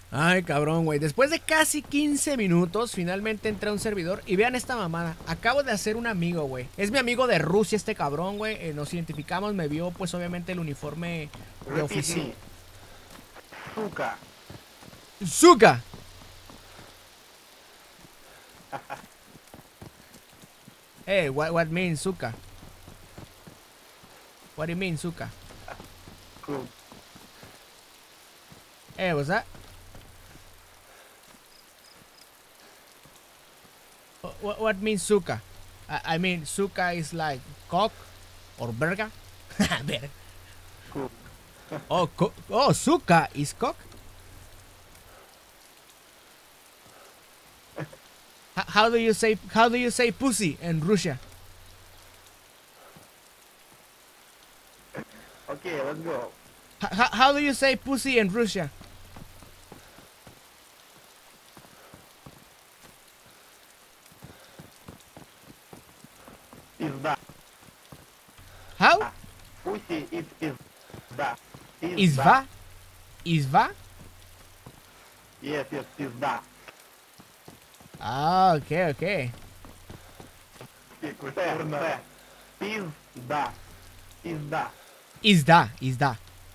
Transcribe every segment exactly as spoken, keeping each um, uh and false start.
Ay, cabrón, güey. Después de casi quince minutos, finalmente entré a un servidor. Y vean esta mamada. Acabo de hacer un amigo, güey. Es mi amigo de Rusia este cabrón, güey. Eh, nos identificamos, me vio, pues, obviamente, el uniforme de oficina. Suka. Suka. Hey, what, what means Suka? What do you mean, Suka? Cool. Hey, what's that? What, what means Suka? I, I mean, Suka is like cock or verga. Verga. Cool. Oh, co oh, Suka is cock. H how do you say how do you say pussy in Russia? Okay, let's go. H how do you say pussy in Russia? Pizda. How? Pussy is pizda. Izva? Izva? Yes, yes, pizda. Ah, okay, okay. Pizda. Pizda. Pizda. Izda, izda.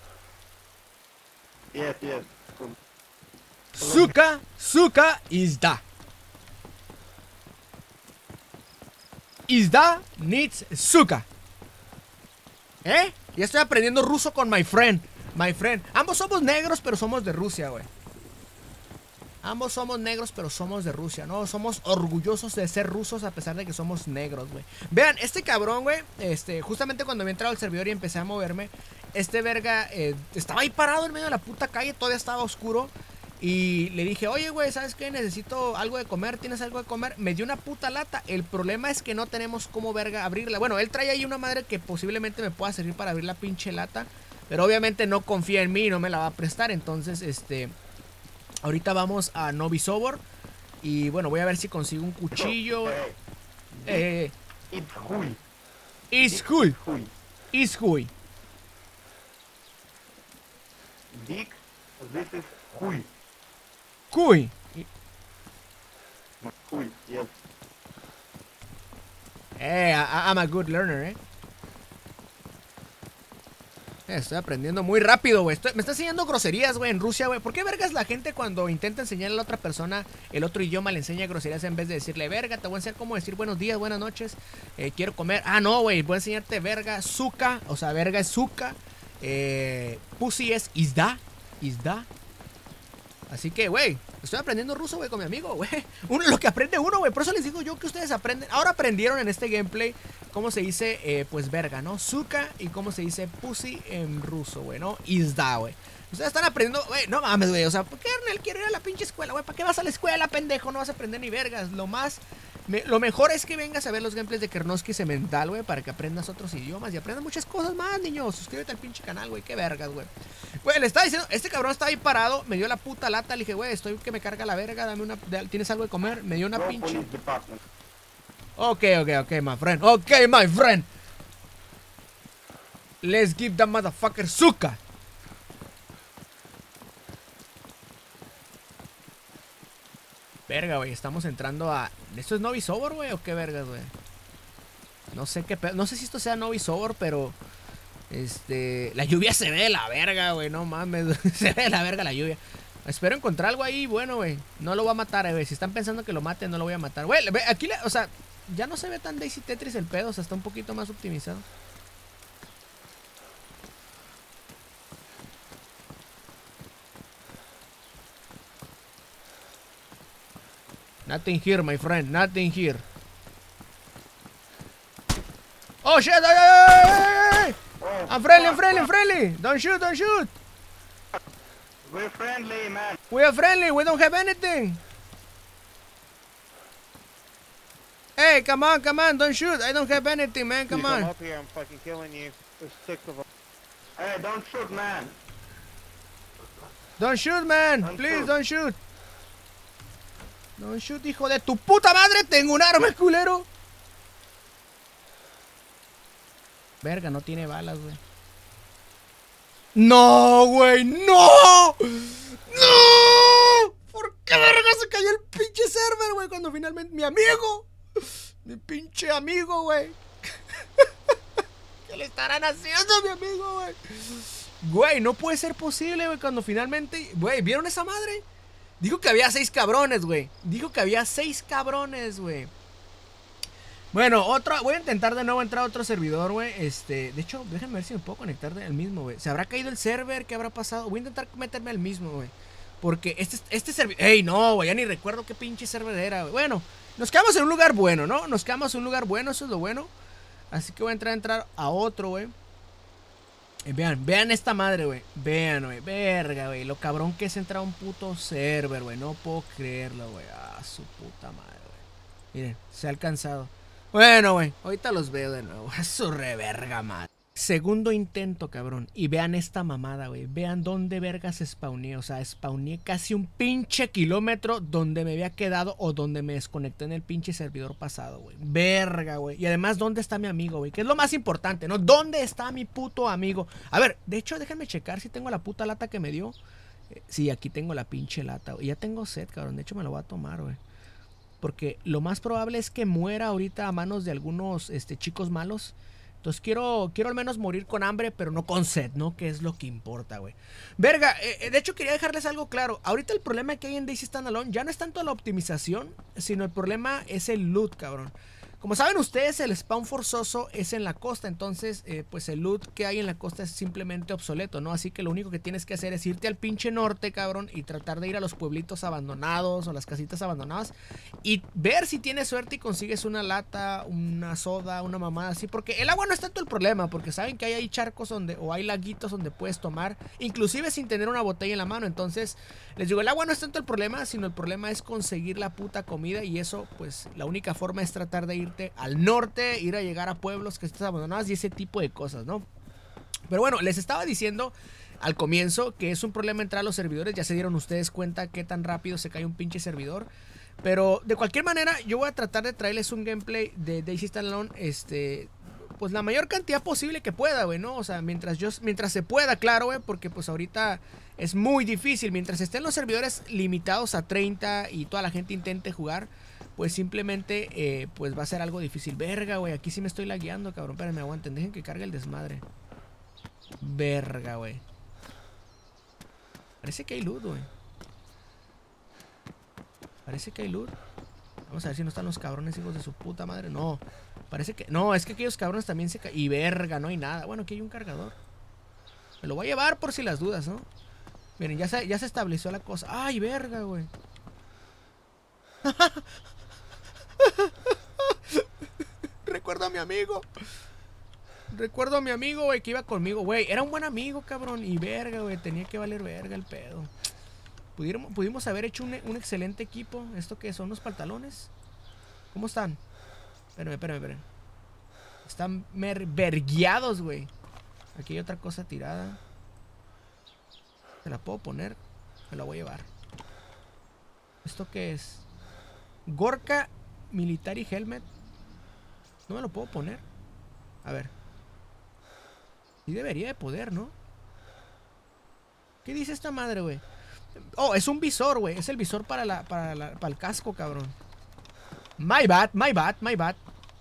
Yes, yes. Cool. Suka, suka, izda. Izda needs suka. ¿Eh? Ya estoy aprendiendo ruso con my friend. My friend. Ambos somos negros, pero somos de Rusia, güey. Ambos somos negros, pero somos de Rusia, ¿no? Somos orgullosos de ser rusos a pesar de que somos negros, güey. Vean, este cabrón, güey, este, justamente cuando había entrado al servidor y empecé a moverme, este verga eh, estaba ahí parado en medio de la puta calle, todavía estaba oscuro. Y le dije, oye, güey, ¿sabes qué? Necesito algo de comer, ¿tienes algo de comer? Me dio una puta lata. El problema es que no tenemos cómo verga abrirla. Bueno, él trae ahí una madre que posiblemente me pueda servir para abrir la pinche lata, pero obviamente no confía en mí y no me la va a prestar. Entonces, este... ahorita vamos a Novi Sobor. Y bueno, voy a ver si consigo un cuchillo. Eh... It's Hui. Is Hui. Hui. Is Hui. Dick, this is Hui. Hui. Hui, yes. Eh, I, I'm a good learner, eh. Estoy aprendiendo muy rápido, güey. Me está enseñando groserías, güey, en Rusia, güey. ¿Por qué vergas la gente cuando intenta enseñarle a la otra persona el otro idioma le enseña groserías en vez de decirle, verga, te voy a enseñar cómo decir buenos días, buenas noches, eh, quiero comer? Ah, no, güey, voy a enseñarte verga, suka, o sea, verga es suka, eh, pussy es izda, izda. Así que, güey, estoy aprendiendo ruso, güey, con mi amigo, güey. Uno, lo que aprende uno, güey. Por eso les digo yo que ustedes aprenden. Ahora aprendieron en este gameplay cómo se dice, eh, pues, verga, ¿no? Suka y cómo se dice pussy en ruso, güey, ¿no? Izda, güey. Ustedes están aprendiendo, güey, no mames, güey. O sea, ¿por qué Arnel quiere ir a la pinche escuela, güey? ¿Para qué vas a la escuela, pendejo? No vas a aprender ni vergas. Lo más... Me, lo mejor es que vengas a ver los gameplays de Kernosky Cemental, güey, para que aprendas otros idiomas y aprendas muchas cosas más, niños. Suscríbete al pinche canal, güey, qué vergas, güey. Güey, le estaba diciendo, este cabrón estaba ahí parado, me dio la puta lata, le dije, güey, estoy que me carga la verga, dame una, ¿tienes algo de comer? Me dio una Go pinche... police department. Ok, ok, ok, my friend, ok, my friend. Let's give that motherfucker suka. Verga, güey, estamos entrando a... ¿Esto es Novi Sobor, güey, o qué vergas, güey? No sé qué... No sé si esto sea Novi Sobor, pero... Este... La lluvia se ve de la verga, güey, no mames. Se ve de la verga la lluvia. Espero encontrar algo ahí, bueno, güey. No lo voy a matar, güey. Si están pensando que lo mate, no lo voy a matar. Güey, aquí, o sea... Ya no se ve tan Daisy Tetris el pedo, o sea, está un poquito más optimizado. Nothing here, my friend. Nothing here. Oh shit! Ay, ay, ay, ay. I'm friendly, I'm friendly, I'm friendly. Don't shoot, don't shoot. We're friendly, man. We are friendly. We don't have anything. Hey, come on, come on. Don't shoot. I don't have anything, man. Come on. Come up here. I'm fucking killing you. There's six of them. Hey, don't shoot, man. Don't shoot, man. Don't Please, shoot. don't shoot. Don't shoot, hijo de tu puta madre. Tengo un arma, culero. Verga, no tiene balas, güey. No, güey, no. No. pinche server, güey, cuando finalmente mi amigo, mi pinche amigo, güey. ¿Qué le estarán haciendo a mi amigo, güey? Güey, no puede ser posible, güey, cuando finalmente, güey, ¿vieron esa madre? Dijo que había seis cabrones, güey. Dijo que había seis cabrones, güey. Bueno, otro, voy a intentar de nuevo entrar a otro servidor, güey. Este, de hecho, déjenme ver si me puedo conectar al mismo, güey. ¿Se habrá caído el server? ¿Qué habrá pasado? Voy a intentar meterme al mismo, güey. Porque este, este servidor... ¡Ey, no, güey! Ya ni recuerdo qué pinche server era, güey. Bueno, nos quedamos en un lugar bueno, ¿no? Nos quedamos en un lugar bueno, eso es lo bueno. Así que voy a entrar a entrar a otro, güey. Eh, vean, vean esta madre, güey. Vean, güey. Verga, güey. Lo cabrón que es entrar a un puto server, güey. No puedo creerlo, güey. Ah, su puta madre, güey. Miren, se ha alcanzado. Bueno, güey, ahorita los veo de nuevo. A su reverga, madre. Segundo intento, cabrón. Y vean esta mamada, güey. Vean dónde vergas spawné. O sea, spawné casi un pinche kilómetro donde me había quedado o donde me desconecté en el pinche servidor pasado, güey. Verga, güey. Y además, ¿dónde está mi amigo, güey? Que es lo más importante, ¿no? ¿Dónde está mi puto amigo? A ver, de hecho, déjenme checar si tengo la puta lata que me dio. Eh, sí, aquí tengo la pinche lata, güey. Ya tengo sed, cabrón. De hecho, me lo voy a tomar, güey. Porque lo más probable es que muera ahorita a manos de algunos este, chicos malos. Entonces quiero, quiero al menos morir con hambre, pero no con sed, ¿no? Que es lo que importa, güey. Verga, eh, de hecho quería dejarles algo claro. Ahorita el problema que hay en DayZ Standalone ya no es tanto la optimización, sino el problema es el loot, cabrón. Como saben ustedes, el spawn forzoso es en la costa, entonces eh, pues el loot que hay en la costa es simplemente obsoleto, ¿no? Así que lo único que tienes que hacer es irte al pinche norte, cabrón, y tratar de ir a los pueblitos abandonados o las casitas abandonadas y ver si tienes suerte y consigues una lata, una soda, una mamada así, porque el agua no es tanto el problema, porque saben que hay ahí charcos donde, o hay laguitos donde puedes tomar, inclusive sin tener una botella en la mano. Entonces, les digo, el agua no es tanto el problema, sino el problema es conseguir la puta comida, y eso, pues, la única forma es tratar de irte al norte, ir a llegar a pueblos que estén abandonados y ese tipo de cosas, ¿no? Pero bueno, les estaba diciendo al comienzo que es un problema entrar a los servidores. Ya se dieron ustedes cuenta qué tan rápido se cae un pinche servidor. Pero de cualquier manera, yo voy a tratar de traerles un gameplay de DayZ Standalone, este, pues la mayor cantidad posible que pueda, güey, ¿no? O sea, mientras yo, mientras se pueda, claro, güey, porque pues ahorita es muy difícil. Mientras estén los servidores limitados a treinta y toda la gente intente jugar, pues simplemente, eh, pues va a ser algo difícil. Verga, güey, aquí sí me estoy lagueando, cabrón. Espérenme, aguanten, dejen que cargue el desmadre. Verga, güey. Parece que hay loot, güey. Parece que hay loot. Vamos a ver si no están los cabrones hijos de su puta madre. No, parece que... No, es que aquellos cabrones también se caen. Y verga, no hay nada. Bueno, aquí hay un cargador. Me lo voy a llevar por si las dudas, ¿no? Miren, ya se, ya se estableció la cosa. Ay, verga, güey. Recuerdo a mi amigo. Recuerdo a mi amigo, güey, que iba conmigo, güey. Era un buen amigo, cabrón. Y verga, güey, tenía que valer verga el pedo. Pudimos, pudimos haber hecho un, un excelente equipo. ¿Esto qué son? ¿Unos pantalones? ¿Cómo están? Espérenme, espérenme, espérenme. Están vergueados, güey. Aquí hay otra cosa tirada. ¿Se la puedo poner? Me la voy a llevar. ¿Esto qué es? Gorka Military Helmet. No me lo puedo poner. A ver. Sí debería de poder, ¿no? ¿Qué dice esta madre, güey? Oh, es un visor, güey. Es el visor para, la, para, la, para el casco, cabrón. My bad, my bad, my bad.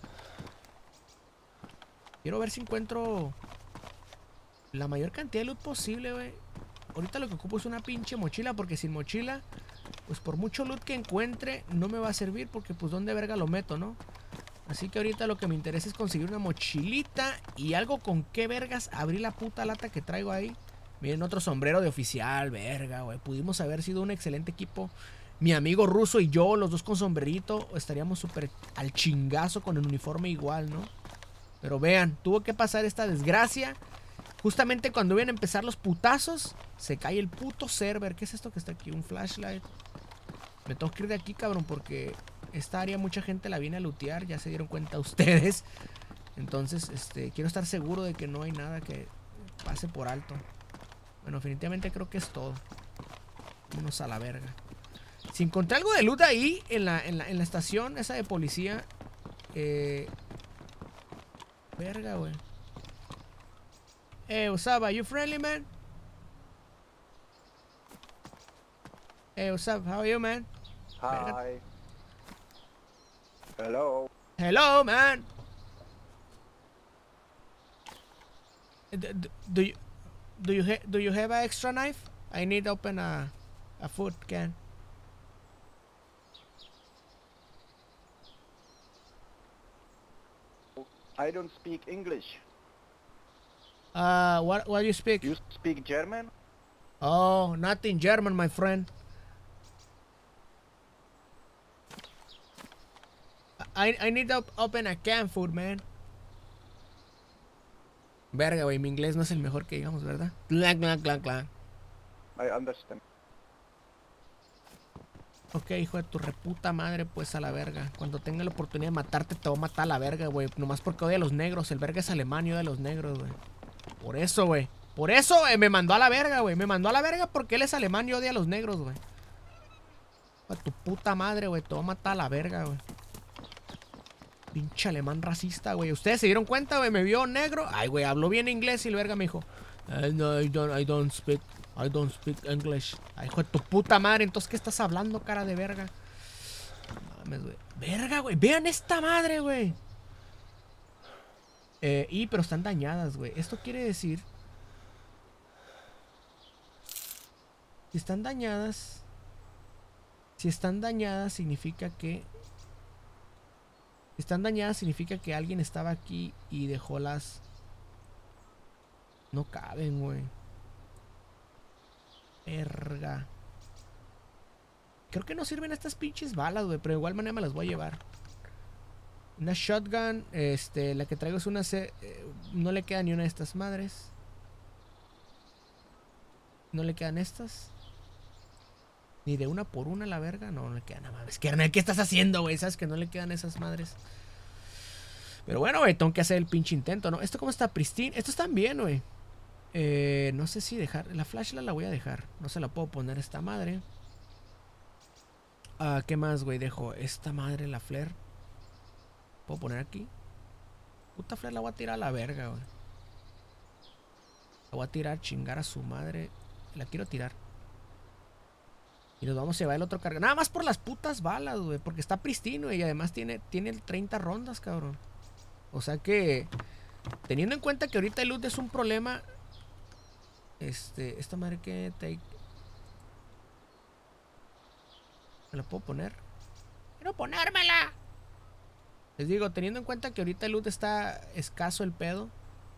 Quiero ver si encuentro la mayor cantidad de loot posible, güey. Ahorita lo que ocupo es una pinche mochila, porque sin mochila, pues por mucho loot que encuentre, no me va a servir, porque pues dónde verga lo meto, ¿no? Así que ahorita lo que me interesa es conseguir una mochilita y algo con qué vergas abrir la puta lata que traigo ahí. Miren, otro sombrero de oficial, verga, güey. Pudimos haber sido un excelente equipo. Mi amigo ruso y yo, los dos con sombrerito, estaríamos súper al chingazo con el uniforme igual, ¿no? Pero vean, tuvo que pasar esta desgracia. Justamente cuando iban a empezar los putazos, se cae el puto server. ¿Qué es esto que está aquí? Un flashlight. Me tengo que ir de aquí, cabrón, porque esta área mucha gente la viene a lootear. Ya se dieron cuenta ustedes. Entonces, este, quiero estar seguro de que no hay nada que pase por alto. Bueno, definitivamente creo que es todo. Vámonos a la verga. Si encontré algo de loot ahí en la, en la, en la estación esa de policía. Eh... Verga, güey. Hey, what's up? Are you friendly, man? Hey, what's up? How are you, man? Hi. Hello. Hello, man. D d do you do you ha do you have an extra knife? I need to open a a food can. I don't speak English. Uh, what what do you speak? You speak German? Oh, not in German, my friend. I I need to op- open a can food, man. Verga, güey, mi inglés no es el mejor que digamos, ¿verdad? Clan, clan, clan, clan. I understand. Ok, hijo de tu reputa madre, pues a la verga. Cuando tenga la oportunidad de matarte, te voy a matar a la verga, güey. Nomás porque odia a los negros. El verga es alemán y odia a los negros, güey. Por eso, güey. Por eso eh, me mandó a la verga, güey. Me mandó a la verga porque él es alemán y odia a los negros, güey. A tu puta madre, güey. Te voy a matar a la verga, güey. Pinche alemán racista, güey. ¿Ustedes se dieron cuenta, güey? Me vio negro. Ay, güey, habló bien inglés y el verga me dijo, "Eh, no, I don't, I don't speak, I don't speak English." Ay, hijo de tu puta madre. Entonces, ¿qué estás hablando, cara de verga? No mames, güey. Verga, güey. Vean esta madre, güey. Eh, y, pero están dañadas, güey. Esto quiere decir... Si están dañadas... Si están dañadas, significa que... Si están dañadas, significa que alguien estaba aquí y dejó las... No caben, güey. Verga. Creo que no sirven estas pinches balas, güey. Pero de igual manera me las voy a llevar. Una shotgun. Este, la que traigo es una... C eh, no le queda ni una de estas madres. No le quedan estas. Ni de una por una la verga. No, no le quedan nada más. Kernel, ¿qué estás haciendo, güey? Sabes que no le quedan esas madres. Pero bueno, güey, tengo que hacer el pinche intento, ¿no? ¿Esto cómo está? Pristine. Estos están bien, güey. Eh, no sé si dejar... La flashlight la voy a dejar. No se la puedo poner esta madre. Ah, ¿qué más, güey? Dejo esta madre, la flare. ¿Puedo poner aquí? Puta flare la voy a tirar a la verga, güey. La voy a tirar, chingar a su madre. La quiero tirar. Y nos vamos a llevar el otro carga. Nada más por las putas balas, güey. Porque está pristino y además tiene, tiene treinta rondas, cabrón. O sea que... Teniendo en cuenta que ahorita el loot es un problema... Este... Esta madre que... Take... ¿Me la puedo poner? ¡Quiero ponérmela! Les digo, teniendo en cuenta que ahorita el loot está escaso el pedo.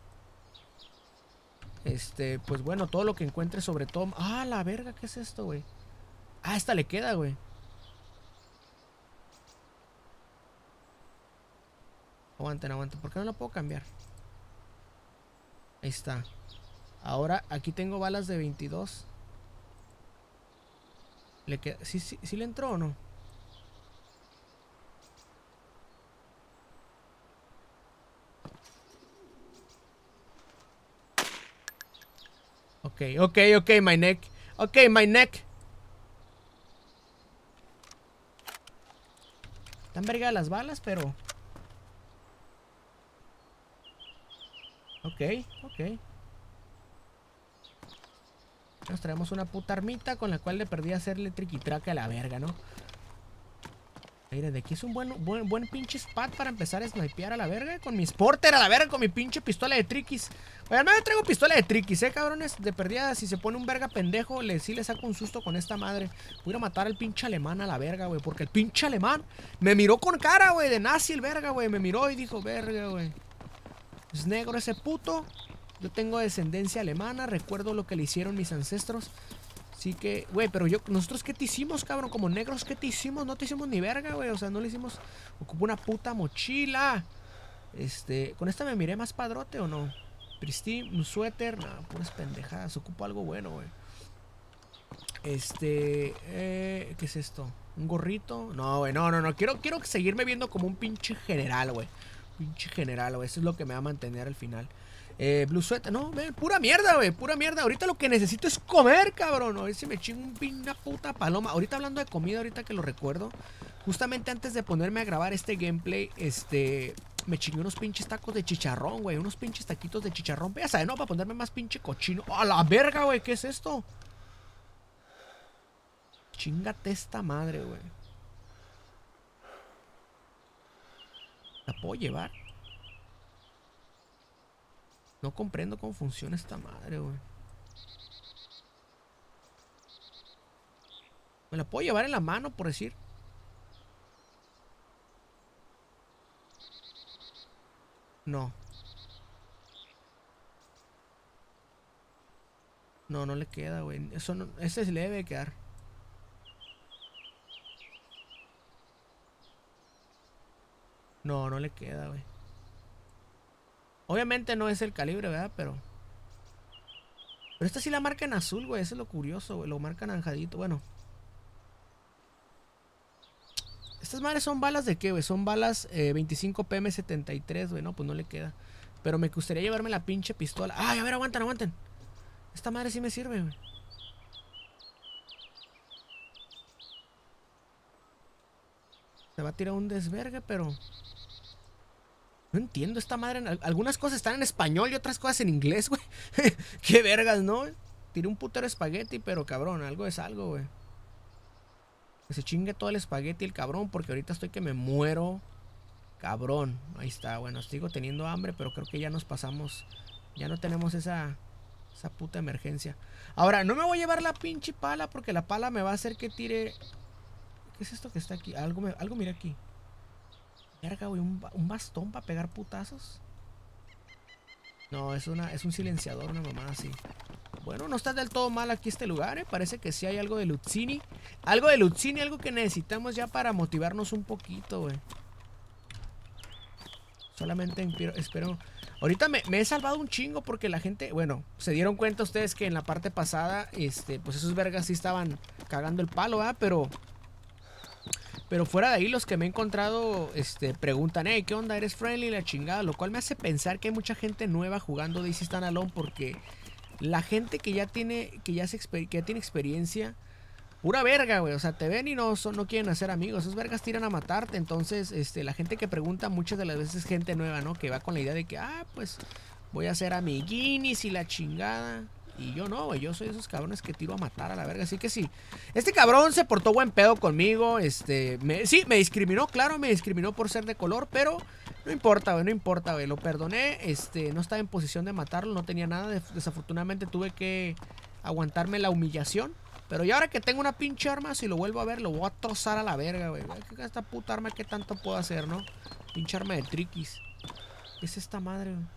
Este... Pues bueno, todo lo que encuentre sobre todo... ¡Ah, la verga! ¿Qué es esto, güey? Ah, esta le queda, güey. Aguanten, aguanten. ¿Por qué no la puedo cambiar? Ahí está. Ahora, aquí tengo balas de veintidós. ¿Le queda? ¿Sí, sí, sí le entró o no? Ok, ok, ok, my neck. Ok, my neck. Están verga las balas, pero... Ok, ok. Nos traemos una puta armita con la cual le perdí a hacerle triquitraca a la verga, ¿no? Mira, de aquí es un buen, buen, buen pinche spot para empezar a snipear a la verga. Con mi Sporter a la verga, con mi pinche pistola de triquis. Oigan, no me traigo pistola de triquis, eh, cabrones. De perdida, si se pone un verga pendejo, le, sí le saco un susto con esta madre. Voy a ir a matar al pinche alemán a la verga, güey. Porque el pinche alemán me miró con cara, güey, de nazi el verga, güey. Me miró y dijo, verga, güey. Es negro ese puto. Yo tengo descendencia alemana. Recuerdo lo que le hicieron mis ancestros. Así que, güey, pero yo, nosotros qué te hicimos, cabrón, como negros, ¿qué te hicimos? No te hicimos ni verga, güey, o sea, no le hicimos, ocupo una puta mochila. Este, ¿con esta me miré más padrote o no? Pristine, un suéter, no, puras pendejadas, ocupo algo bueno, güey. Este, eh, ¿qué es esto? ¿Un gorrito? No, güey, no, no, no, quiero, quiero seguirme viendo como un pinche general, güey. Pinche general, güey, eso es lo que me va a mantener al final. Eh, Blue Sweat, no, ven, pura mierda, güey, pura mierda. Ahorita lo que necesito es comer, cabrón. A ver si me chingo un pin, una puta paloma. Ahorita hablando de comida, ahorita que lo recuerdo, justamente antes de ponerme a grabar este gameplay, este, me chingué unos pinches tacos de chicharrón, güey. Unos pinches taquitos de chicharrón. Ya sabes, no, para ponerme más pinche cochino. ¡A la verga, güey! ¿Qué es esto? Chingate esta madre, güey. ¿La puedo llevar? No comprendo cómo funciona esta madre, güey. ¿Me la puedo llevar en la mano, por decir? No. No, no le queda, güey. Eso no, ese se le debe quedar. No, no le queda, güey. Obviamente no es el calibre, ¿verdad? Pero... Pero esta sí la marca en azul, güey. Eso es lo curioso, güey. Lo marca anaranjadito. Bueno. Estas madres son balas de qué, güey. Son balas eh, veinticinco P M setenta y tres, güey. No, pues no le queda. Pero me gustaría llevarme la pinche pistola. Ay, a ver, aguanten, aguanten. Esta madre sí me sirve, güey. Se va a tirar un desvergue, pero... No entiendo esta madre. Algunas cosas están en español y otras cosas en inglés, güey. Qué vergas, ¿no? Tiré un putero espagueti, pero cabrón, algo es algo, güey. Que se chingue todo el espagueti el cabrón, porque ahorita estoy que me muero. Cabrón. Ahí está, bueno, sigo teniendo hambre, pero creo que ya nos pasamos. Ya no tenemos esa... Esa puta emergencia. Ahora, no me voy a llevar la pinche pala, porque la pala me va a hacer que tire... ¿Qué es esto que está aquí? Algo, me... Algo mira aquí. Verga, güey, un, un bastón para pegar putazos. No, es una es un silenciador, una mamada así. Bueno, no está del todo mal aquí este lugar, ¿eh? Parece que sí hay algo de Luzzini. Algo de Luzzini, algo que necesitamos ya para motivarnos un poquito, güey. Solamente espero... Ahorita me, me he salvado un chingo porque la gente... Bueno, se dieron cuenta ustedes que en la parte pasada, este, pues esos vergas sí estaban cagando el palo, ¿verdad? Pero... Pero fuera de ahí, los que me he encontrado este, preguntan, hey, ¿qué onda? ¿Eres friendly? La chingada. Lo cual me hace pensar que hay mucha gente nueva jugando D C Standalone, porque la gente que ya tiene, que ya, se que ya tiene experiencia, pura verga, güey. O sea, te ven y no, son, no quieren hacer amigos. Esos vergas tiran a matarte. Entonces, este, la gente que pregunta muchas de las veces es gente nueva, ¿no? Que va con la idea de que, ah, pues voy a hacer amiguinis y la chingada. Y yo no, güey, yo soy de esos cabrones que tiro a matar a la verga. Así que sí, este cabrón se portó buen pedo conmigo. Este, me, sí, me discriminó, claro, me discriminó por ser de color. Pero no importa, güey, no importa, güey. Lo perdoné, este, no estaba en posición de matarlo, no tenía nada. Desafortunadamente tuve que aguantarme la humillación. Pero ya ahora que tengo una pinche arma, si lo vuelvo a ver, lo voy a trozar a la verga, güey. Esta puta arma, ¿qué tanto puedo hacer, no? Pinche arma de triquis. ¿Qué es esta madre, güey?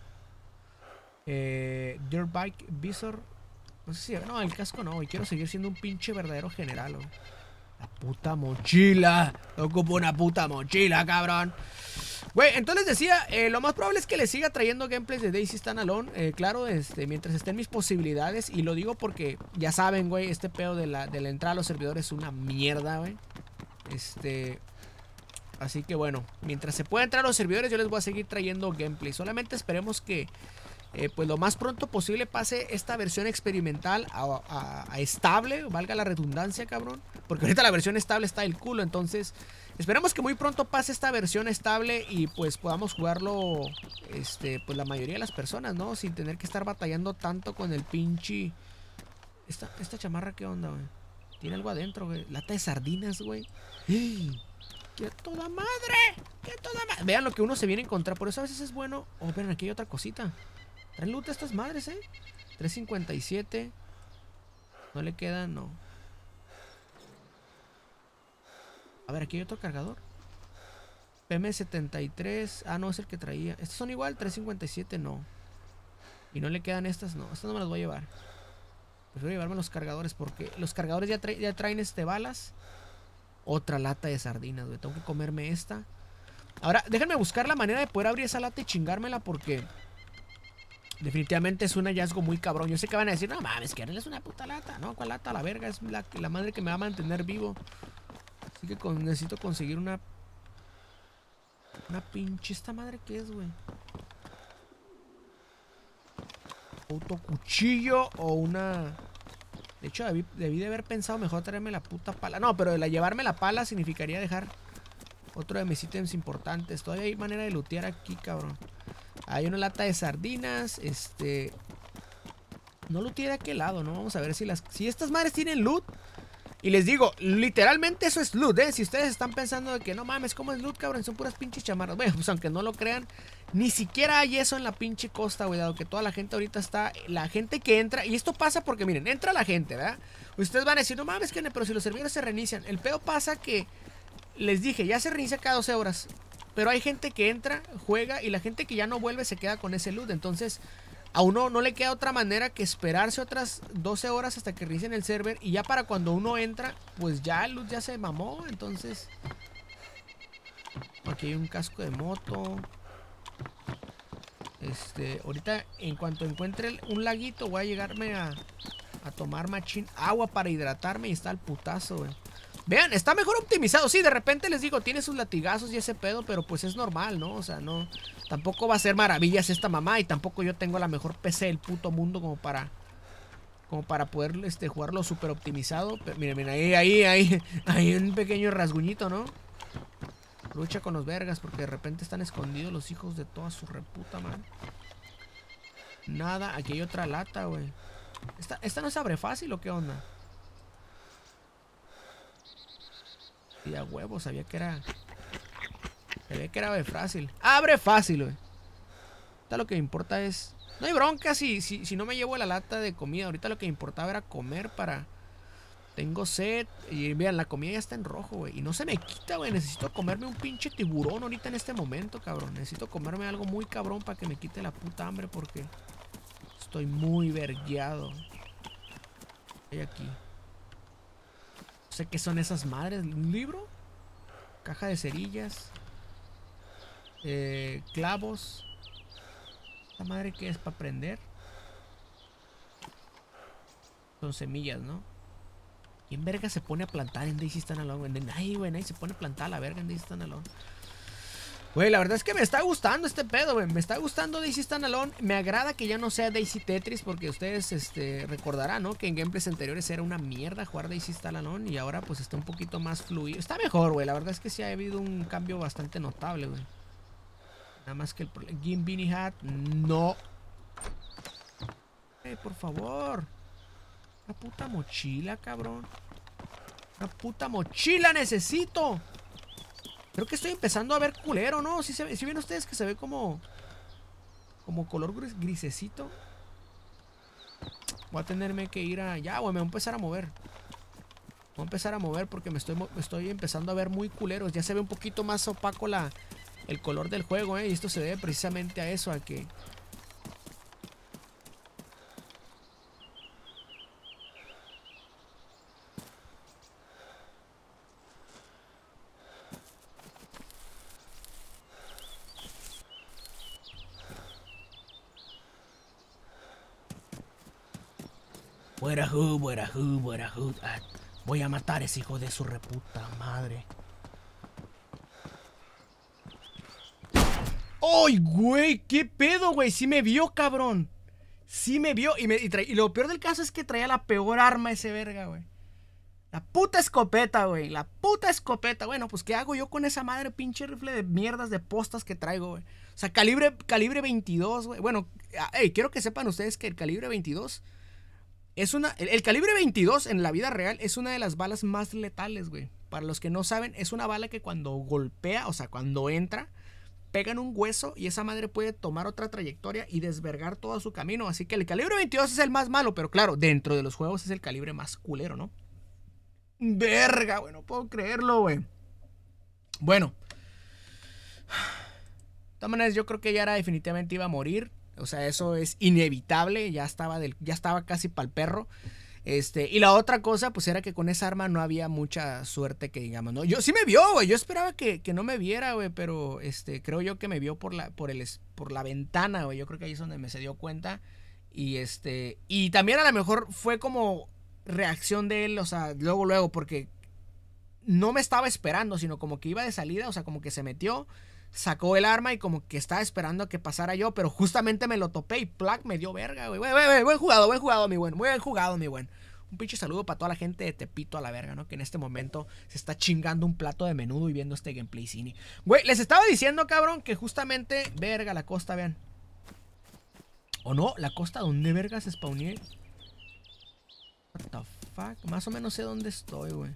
Eh, Dirt Bike Visor. No sé si... No, el casco no, y quiero seguir siendo un pinche verdadero general, güey. La puta mochila. Ocupo una puta mochila, cabrón. Güey, entonces les decía, eh, lo más probable es que les siga trayendo gameplays de D C Standalone. Eh, claro, este, mientras estén mis posibilidades. Y lo digo porque, ya saben, güey, este pedo de la, de la entrada a los servidores es una mierda, güey. Este... Así que bueno, mientras se pueda entrar a los servidores, yo les voy a seguir trayendo gameplay. Solamente esperemos que... Eh, pues lo más pronto posible pase esta versión experimental a, a, a estable, valga la redundancia, cabrón. Porque ahorita la versión estable está del culo. Entonces, esperemos que muy pronto pase esta versión estable y pues podamos jugarlo, este, pues la mayoría de las personas, ¿no? Sin tener que estar batallando tanto con el pinche... Esta, esta chamarra, ¿qué onda, güey? Tiene algo adentro, güey. Lata de sardinas, güey. ¡Qué toda madre! ¡Qué toda madre! Vean lo que uno se viene a encontrar. Por eso a veces es bueno... Oh, esperen, aquí hay otra cosita. Traen loot estas madres, eh. tres cincuenta y siete. No le queda, no. A ver, aquí hay otro cargador. P M setenta y tres. Ah, no, es el que traía. Estos son igual, tres cincuenta y siete, no. Y no le quedan estas, no. Estas no me las voy a llevar. Prefiero llevarme los cargadores porque los cargadores ya, tra ya traen este balas. Otra lata de sardinas, güey. Tengo que comerme esta. Ahora, déjenme buscar la manera de poder abrir esa lata y chingármela porque... definitivamente es un hallazgo muy cabrón. Yo sé que van a decir, no mames, que es una puta lata. No, ¿cuál lata? La verga, es la, la madre que me va a mantener vivo. Así que con, necesito conseguir una... Una pinche... ¿Esta madre qué es, güey? Autocuchillo o una... De hecho, debí, debí de haber pensado mejor traerme la puta pala. No, pero la, llevarme la pala significaría dejar otro de mis ítems importantes. Todavía hay manera de lootear aquí, cabrón. Hay una lata de sardinas. Este... No looteé de aquel lado, ¿no? Vamos a ver si las... Si estas madres tienen loot, Y les digo, literalmente eso es loot, ¿eh? Si ustedes están pensando de que no mames, ¿cómo es loot, cabrón? Son puras pinches chamarras. Bueno, pues aunque no lo crean, ni siquiera hay eso en la pinche costa, güey. Dado que toda la gente ahorita está... La gente que entra... Y esto pasa porque, miren, entra la gente, ¿verdad? Ustedes van a decir, no mames, que pero si los servidores se reinician. El pedo pasa que... Les dije, ya se reinicia cada doce horas. Pero hay gente que entra, juega, y la gente que ya no vuelve se queda con ese loot. Entonces... A uno no le queda otra manera que esperarse otras doce horas hasta que reinicien el server. Y ya para cuando uno entra, pues ya el loot ya se mamó. Entonces, aquí hay un casco de moto. Este, ahorita en cuanto encuentre un laguito, voy a llegarme a, a tomar machín agua para hidratarme. Y está el putazo, güey. Vean, está mejor optimizado. Sí, de repente les digo, tiene sus latigazos y ese pedo, pero pues es normal, ¿no? O sea, no... Tampoco va a ser maravillas esta mamá. Y tampoco yo tengo la mejor P C del puto mundo como para... Como para poder este, jugarlo súper optimizado. Pero, miren, miren, ahí, ahí, ahí... Hay un pequeño rasguñito, ¿no? Lucha con los vergas porque de repente están escondidos los hijos de toda su reputa, man. Nada, aquí hay otra lata, güey. ¿Esta, ¿Esta no se abre fácil o qué onda? Y a huevo, sabía que era... Sabía que era fácil. Abre fácil, güey. Ahorita lo que me importa es... No hay bronca si, si, si no me llevo la lata de comida. Ahorita lo que me importaba era comer para... Tengo sed. Y vean, la comida ya está en rojo, güey. Y no se me quita, güey. Necesito comerme un pinche tiburón ahorita en este momento, cabrón. Necesito comerme algo muy cabrón para que me quite la puta hambre porque... Estoy muy vergueado. ¿Qué hay aquí? No sé qué son esas madres. ¿Un libro? Caja de cerillas. Eh, clavos. ¿Esta madre qué es para prender? Son semillas, ¿no? ¿Quién verga se pone a plantar en Daisy Standalone? Ay, güey, nadie se pone a plantar a la verga en Daisy Standalone. Güey, la verdad es que me está gustando este pedo, güey. Me está gustando Daisy Standalone. Me agrada que ya no sea Daisy Tetris, porque ustedes este, recordarán, ¿no? Que en gameplays anteriores era una mierda jugar Daisy Standalone. Y ahora pues está un poquito más fluido. Está mejor, güey. La verdad es que sí ha habido un cambio bastante notable, güey. Nada más que el Game Beanie Hat, no. Eh, por favor. Una puta mochila, cabrón. Una puta mochila necesito. Creo que estoy empezando a ver culero, ¿no? Si ¿Sí, ¿sí ven ustedes que se ve como... Como color gris, grisecito? Voy a tenerme que ir a... Ya, güey, me voy a empezar a mover. Voy a empezar a mover porque me estoy, me estoy empezando a ver muy culeros. Ya se ve un poquito más opaco la... El color del juego, ¿eh? Y esto se debe precisamente a eso, a que... Buena hood, buena hood, buena hood. Ah, voy a matar a ese hijo de su reputa madre. ¡Ay, güey! ¿Qué pedo, güey? Sí me vio, cabrón. Sí me vio. Y, me, y, tra y lo peor del caso es que traía la peor arma ese verga, güey. La puta escopeta, güey. La puta escopeta. Bueno, pues ¿qué hago yo con esa madre pinche rifle de mierdas de postas que traigo, güey? O sea, calibre, calibre veintidós, güey. Bueno, hey, quiero que sepan ustedes que el calibre veintidós es una... El, el calibre veintidós en la vida real es una de las balas más letales, güey. Para los que no saben, es una bala que cuando golpea, o sea, cuando entra... Pegan un hueso y esa madre puede tomar otra trayectoria y desvergar todo su camino. Así que el calibre veintidós es el más malo, pero claro, dentro de los juegos es el calibre más culero, ¿no? Verga, güey, no puedo creerlo, güey. Bueno. De todas maneras, yo creo que ya era definitivamente iba a morir. O sea, eso es inevitable. Ya estaba, del, ya estaba casi pa'l perro. Este, y la otra cosa, pues era que con esa arma no había mucha suerte que digamos, ¿no? Yo sí me vio, güey. Yo esperaba que, que no me viera, güey. Pero este, creo yo que me vio por la, por el, por la ventana, güey. Yo creo que ahí es donde me se dio cuenta. Y este. Y también a lo mejor fue como reacción de él. O sea, luego, luego, porque no me estaba esperando, sino como que iba de salida. O sea, como que se metió. Sacó el arma y como que estaba esperando a que pasara yo, pero justamente me lo topé y plac me dio verga, güey. Buen, buen, buen jugado, buen jugado, mi buen. Buen jugado, mi buen. Un pinche saludo para toda la gente de Tepito a la verga, ¿no? Que en este momento se está chingando un plato de menudo y viendo este gameplay cine. Güey, les estaba diciendo, cabrón, que justamente, verga, la costa, vean. ¿O no? ¿La costa dónde verga se spawné? What the fuck? Más o menos sé dónde estoy, güey.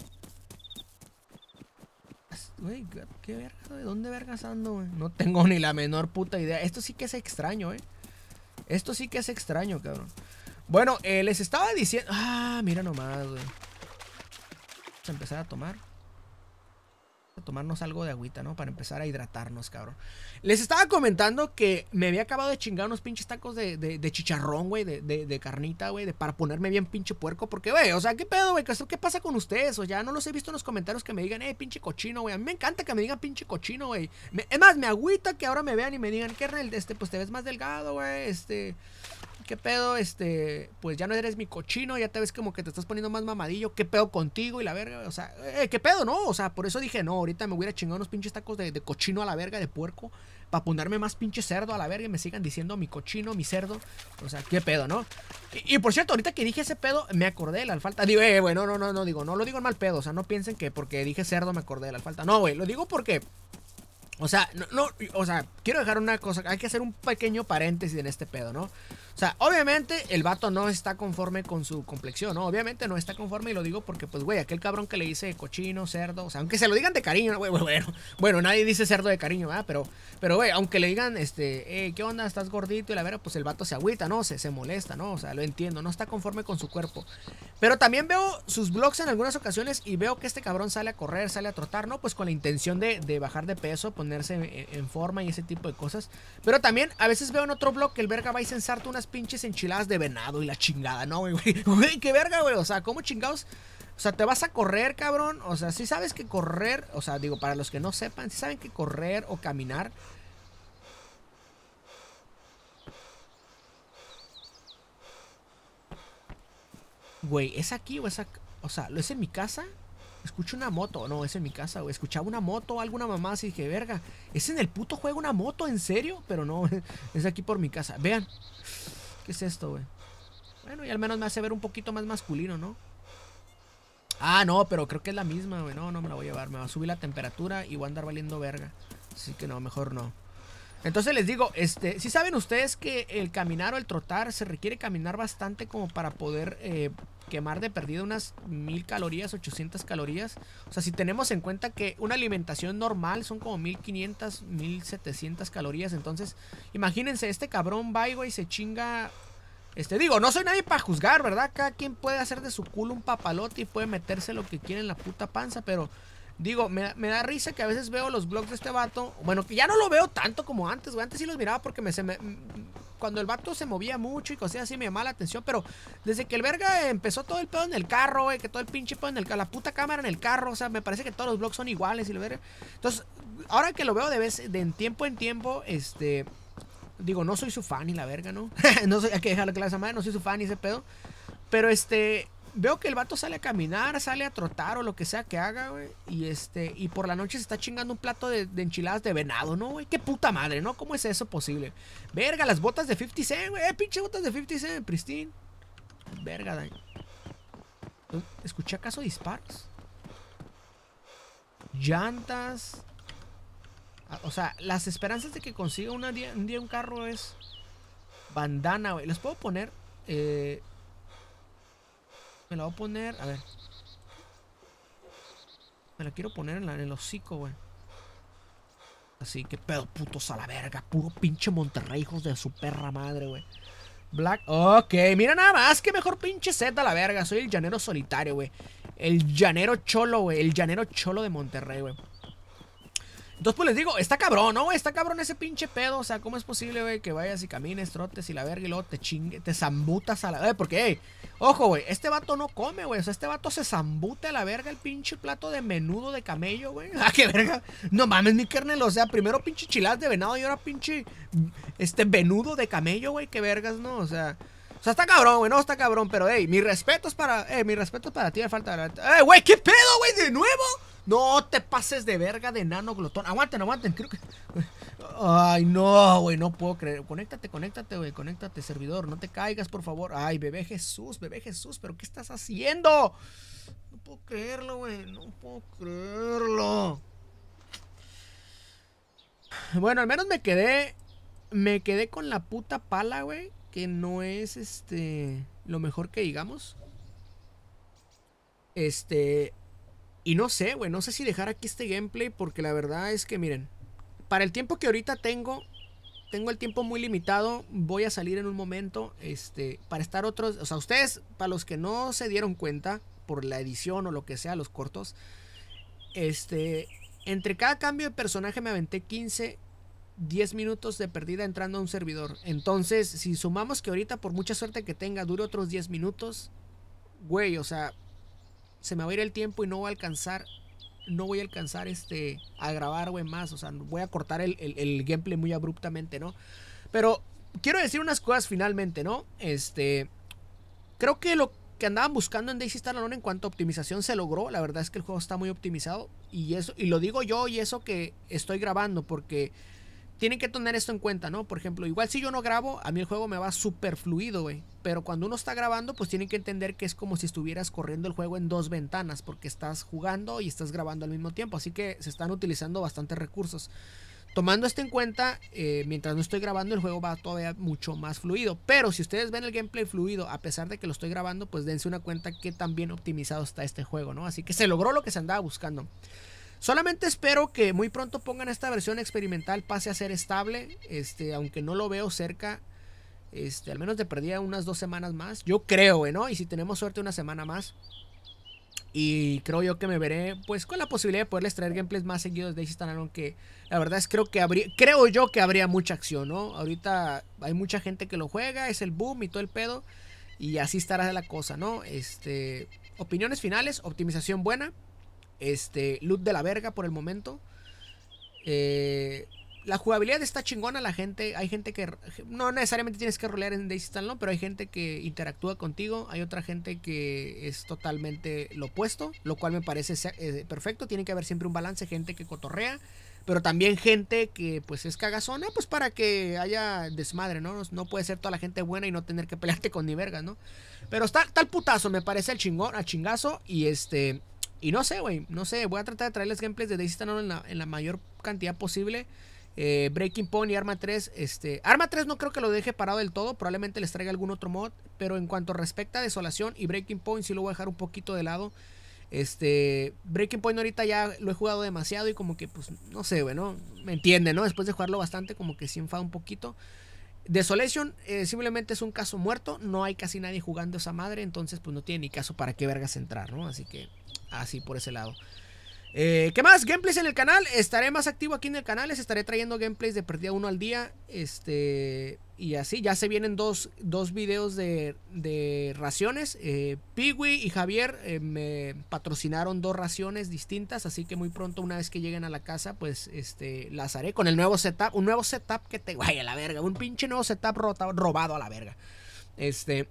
Güey, qué verga, ¿de dónde vergas ando, güey? No tengo ni la menor puta idea. Esto sí que es extraño, eh. Esto sí que es extraño, cabrón. Bueno, eh, les estaba diciendo... Ah, mira nomás, güey. Vamos a empezar a tomar. A tomarnos algo de agüita, ¿no? Para empezar a hidratarnos, cabrón. Les estaba comentando que me había acabado de chingar unos pinches tacos de, de, de chicharrón, güey. De, de, de carnita, güey. Para ponerme bien pinche puerco. Porque, güey, o sea, ¿qué pedo, güey? ¿Qué pasa con ustedes? O ya no los he visto en los comentarios que me digan, eh, pinche cochino, güey. A mí me encanta que me digan pinche cochino, güey. Es más, me agüita que ahora me vean y me digan, ¿qué, este, pues te ves más delgado, güey? Este... ¿Qué pedo? Este, pues ya no eres mi cochino, ya te ves como que te estás poniendo más mamadillo. ¿Qué pedo contigo y la verga? O sea, eh, ¿qué pedo, no? O sea, por eso dije, no, ahorita me voy a ir a chingar unos pinches tacos de, de cochino a la verga, de puerco, para ponerme más pinche cerdo a la verga y me sigan diciendo mi cochino, mi cerdo. O sea, ¿qué pedo, no? Y, y por cierto, ahorita que dije ese pedo, me acordé de la alfalfa. Digo, eh, güey, no, no, no, no, digo, no lo digo en mal pedo. O sea, no piensen que porque dije cerdo me acordé de la alfalfa. No, güey, lo digo porque... O sea, no, no, o sea, quiero dejar una cosa, hay que hacer un pequeño paréntesis en este pedo, ¿no? O sea, obviamente el vato no está conforme con su complexión, ¿no? Obviamente no está conforme y lo digo porque, pues, güey, aquel cabrón que le dice cochino, cerdo, o sea, aunque se lo digan de cariño, güey, bueno, bueno, nadie dice cerdo de cariño, ¿verdad? Pero, pero, güey, aunque le digan, este, eh, ¿qué onda? ¿Estás gordito? Y la vera, pues el vato se agüita, ¿no? Se, se molesta, ¿no? O sea, lo entiendo, no está conforme con su cuerpo. Pero también veo sus vlogs en algunas ocasiones y veo que este cabrón sale a correr, sale a trotar, ¿no? Pues con la intención de, de bajar de peso, ponerse en, en forma y ese tipo de cosas. Pero también a veces veo en otro vlog que el verga va y se ensarta unas pinches enchiladas de venado y la chingada, ¿no, güey? Güey, qué verga, güey. O sea, ¿cómo chingados? O sea, te vas a correr, cabrón. O sea, si sabes que correr, o sea, digo, para los que no sepan, si saben que correr o caminar... Güey, ¿es aquí o es acá? O sea, ¿lo es en mi casa? Escucho una moto. No, es en mi casa, güey. Escuchaba una moto o alguna mamá así. Dije, verga, ¿es en el puto juego una moto? ¿En serio? Pero no, es aquí por mi casa. Vean. ¿Qué es esto, güey? Bueno, y al menos me hace ver un poquito más masculino, ¿no? Ah, no, pero creo que es la misma, güey. No, no me la voy a llevar. Me va a subir la temperatura y voy a andar valiendo verga. Así que no, mejor no. Entonces les digo, este, si saben ustedes que el caminar o el trotar se requiere caminar bastante como para poder eh, quemar de perdida unas mil calorías, ochocientas calorías. O sea, si tenemos en cuenta que una alimentación normal son como mil quinientas, mil setecientas calorías. Entonces, imagínense, este cabrón va y güey, se chinga. Este, digo, no soy nadie para juzgar, ¿verdad? Cada quien puede hacer de su culo un papalote y puede meterse lo que quiere en la puta panza, pero... Digo, me, me da risa que a veces veo los vlogs de este vato. Bueno, que ya no lo veo tanto como antes, güey. Antes sí los miraba porque me, se me, cuando el vato se movía mucho y cosas así me llamaba la atención. Pero desde que el verga empezó todo el pedo en el carro, güey, que todo el pinche pedo en el, la puta cámara en el carro. O sea, me parece que todos los vlogs son iguales y lo verga. Entonces, ahora que lo veo de vez, de en tiempo en tiempo, este... Digo, no soy su fan y la verga, ¿no? No soy, hay que dejarlo claro esa madre, no soy su fan y ese pedo. Pero este... Veo que el vato sale a caminar, sale a trotar o lo que sea que haga, güey. Y este, y por la noche se está chingando un plato de, de enchiladas de venado, ¿no, güey? Qué puta madre, ¿no? ¿Cómo es eso posible? Verga, las botas de cincuenta cent, güey. Eh, pinche botas de cincuenta cent, pristine. Verga, daño. ¿Escuché acaso disparos? Llantas. O sea, las esperanzas de que consiga una día, un día un carro es bandana, güey. Les puedo poner... Eh... Me la voy a poner, a ver. Me la quiero poner en, la, en el hocico, güey. Así que pedo, putos a la verga. Puro pinche Monterrey, hijos de su perra madre, güey. Black, ok, mira nada más. Que mejor pinche set a la verga. Soy el llanero solitario, güey. El llanero cholo, güey. El llanero cholo de Monterrey, güey. Entonces, pues les digo, está cabrón, ¿no, güey? Está cabrón ese pinche pedo. O sea, ¿cómo es posible, güey, que vayas y camines, trotes y la verga y luego te chingue, te zambutas a la verga? Porque, hey, ojo, güey, este vato no come, güey. O sea, este vato se zambute a la verga el pinche plato de menudo de camello, güey. Ah, qué verga. No mames, mi carnal. O sea, primero pinche chiladas de venado y ahora pinche, este, menudo de camello, güey. Qué vergas, ¿no? O sea... O sea, está cabrón, güey, no, está cabrón. Pero, hey, mis respetos para... Eh, mis respetos para ti, me falta... Eh, güey, ¿qué pedo, güey? ¿De nuevo? No te pases de verga de nano glotón. Aguanten, aguanten, creo que... Ay, no, güey, no puedo creer. Conéctate, conéctate, güey, conéctate, servidor. No te caigas, por favor. Ay, bebé Jesús, bebé Jesús, ¿pero qué estás haciendo? No puedo creerlo, güey, no puedo creerlo. Bueno, al menos me quedé... Me quedé con la puta pala, güey. Que no es, este... lo mejor que digamos. Este... Y no sé, güey, no sé si dejar aquí este gameplay porque la verdad es que, miren, para el tiempo que ahorita tengo, tengo el tiempo muy limitado, voy a salir en un momento, este, para estar otros, o sea, ustedes, para los que no se dieron cuenta, por la edición o lo que sea, los cortos, este, entre cada cambio de personaje me aventé quince, diez minutos de perdida entrando a un servidor. Entonces, si sumamos que ahorita, por mucha suerte que tenga, dure otros diez minutos, güey, o sea... se me va a ir el tiempo y no voy a alcanzar, no voy a alcanzar este, a grabar, güey, más, o sea, voy a cortar el, el, el gameplay muy abruptamente, ¿no? Pero quiero decir unas cosas finalmente, ¿no? Este, creo que lo que andaban buscando en Daisy Standalone en cuanto a optimización se logró, la verdad es que el juego está muy optimizado, y eso, y lo digo yo, y eso que estoy grabando, porque... tienen que tener esto en cuenta, ¿no? Por ejemplo, igual si yo no grabo, a mí el juego me va súper fluido, güey. Pero cuando uno está grabando, pues tienen que entender que es como si estuvieras corriendo el juego en dos ventanas, porque estás jugando y estás grabando al mismo tiempo. Así que se están utilizando bastantes recursos. Tomando esto en cuenta, eh, mientras no estoy grabando, el juego va todavía mucho más fluido. Pero si ustedes ven el gameplay fluido, a pesar de que lo estoy grabando, pues dense una cuenta que tan bien optimizado está este juego, ¿no? Así que se logró lo que se andaba buscando. Solamente espero que muy pronto pongan esta versión experimental, pase a ser estable, este, aunque no lo veo cerca, este, al menos de perdida unas dos semanas más, yo creo, ¿no? Y si tenemos suerte una semana más, y creo yo que me veré, pues, con la posibilidad de poderles traer gameplays más seguidos de Daisy Standalone, que la verdad es creo que habría, creo yo que habría mucha acción, ¿no? Ahorita hay mucha gente que lo juega, es el boom y todo el pedo, y así estará la cosa, ¿no? Este, opiniones finales, optimización buena. Este, loot de la verga por el momento. eh, La jugabilidad está chingona. La gente, hay gente que no necesariamente tienes que rolear en Daisy Standalone, pero hay gente que interactúa contigo. Hay otra gente que es totalmente lo opuesto, lo cual me parece eh, perfecto. Tiene que haber siempre un balance, gente que cotorrea, pero también gente que pues es cagazona, pues para que haya desmadre, ¿no? No puede ser toda la gente buena y no tener que pelearte con ni vergas, ¿no? Pero está tal putazo, me parece el chingón, al chingazo. Y este... Y no sé, güey, no sé, voy a tratar de traerles gameplays de Daisy Standalone en la, en la mayor cantidad posible. eh, Breaking Point y Arma tres, este, Arma tres no creo que lo deje parado del todo, probablemente les traiga algún otro mod. Pero en cuanto respecta a Desolación y Breaking Point, sí lo voy a dejar un poquito de lado. Este, Breaking Point ahorita ya lo he jugado demasiado y como que, pues, no sé, güey, ¿no? Me entiende, ¿no? Después de jugarlo bastante, como que sí enfada un poquito. Desolation eh, simplemente es un caso muerto, no hay casi nadie jugando esa madre, entonces pues no tiene ni caso para qué vergas entrar, ¿no? Así que así por ese lado. Eh, ¿Qué más? Gameplays en el canal. Estaré más activo aquí en el canal. Les estaré trayendo gameplays de perdida uno al día. Este. Y así. Ya se vienen dos, dos videos de, de raciones. Eh, Piwi y Javier eh, me patrocinaron dos raciones distintas. Así que muy pronto, una vez que lleguen a la casa, pues este las haré con el nuevo setup. Un nuevo setup que te. Vaya a la verga. Un pinche nuevo setup rota, robado a la verga. Este.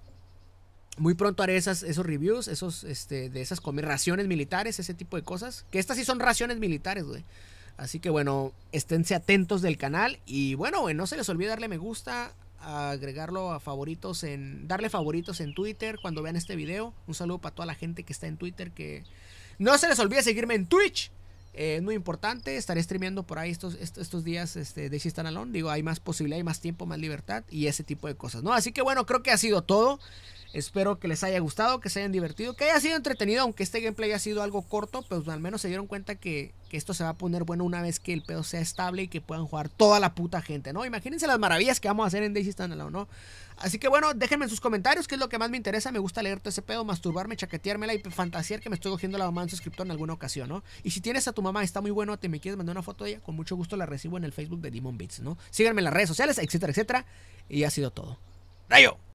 Muy pronto haré esas, esos reviews, esos, este, de esas raciones militares, ese tipo de cosas. Que estas sí son raciones militares, güey. Así que bueno, esténse atentos del canal. Y bueno, güey, no se les olvide darle me gusta, agregarlo a favoritos en... Darle favoritos en Twitter cuando vean este video. Un saludo para toda la gente que está en Twitter. Que no se les olvide seguirme en Twitch. Eh, es muy importante, estaré streameando por ahí estos, estos, estos días este, de Daisy Standalone. Digo, hay más posibilidad, hay más tiempo, más libertad y ese tipo de cosas, ¿no? Así que bueno, creo que ha sido todo. Espero que les haya gustado, que se hayan divertido, que haya sido entretenido, aunque este gameplay haya sido algo corto, pues al menos se dieron cuenta que, que esto se va a poner bueno una vez que el pedo sea estable y que puedan jugar toda la puta gente, ¿no? Imagínense las maravillas que vamos a hacer en Daisy Standalone, ¿no? Así que bueno, déjenme en sus comentarios qué es lo que más me interesa. Me gusta leer todo ese pedo, masturbarme, chaqueteármela y fantasear que me estoy cogiendo la mamá de un suscriptor en alguna ocasión, ¿no? Y si tienes a tu mamá, está muy bueno, te me quieres mandar una foto de ella, con mucho gusto la recibo en el Facebook de Demon Beats, ¿no? Síganme en las redes sociales, etcétera, etcétera. Y ha sido todo. ¡Rayo!